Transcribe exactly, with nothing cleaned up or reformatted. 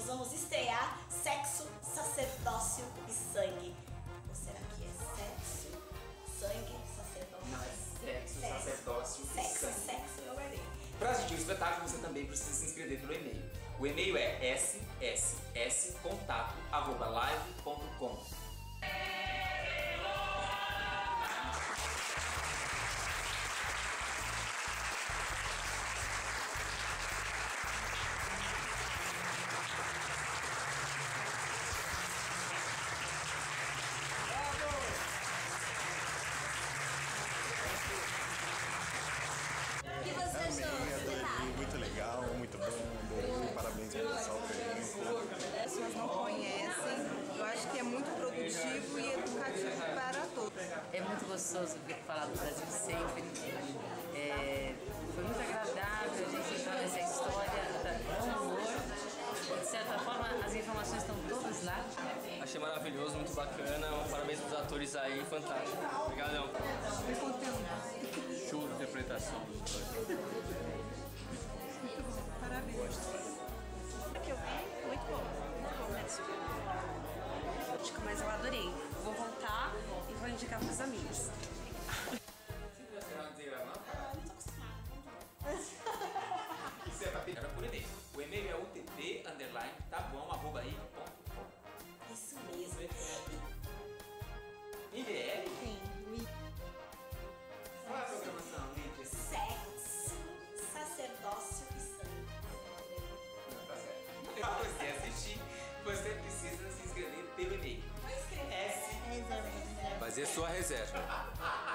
vamos estrear Sexo, Sacerdócio e Sangue. Ou será que é sexo, sangue, sacerdócio? Não, é sexo, sacerdócio e Sexo, sangue. sexo, eu guardei. Para assistir o espetáculo, você também precisa se inscrever pelo e-mail. O e-mail é s s s contato arroba live ponto com. O que você achou do espetáculo? Muito legal, muito bom, adorei, parabéns ao pessoal do elenco. As pessoas não conhecem, eu acho que é muito produtivo e educativo para todos. É muito gostoso falar do Brasil sempre. É, foi muito agradável a gente entrar nessa história com humor. De certa forma, as informações estão todas lá. Achei maravilhoso, muito bacana. Parabéns pros atores aí, fantástico. Obrigadão. Show de interpretação. Parabéns. O que eu vi, muito bom, muito bom mesmo. Mas eu adorei. Vou voltar e vou indicar pros amigos. Você não vai gravar? Ah, não tô acostumada. Você é papel? Era por e-mail. O e-mail é utp underline tá bom arroba i ponto com. Isso mesmo. I D L? Sim. Qual é a programação, Lídia? Sexo, sacerdócio e sangue. Não, tá certo. Pra você assistir, você precisa se inscrever pelo e-mail. Vou escrever. S. Reserva. Fazer sua reserva.